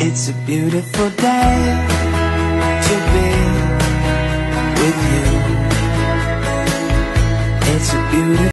It's a beautiful day to be with you. It's a beautiful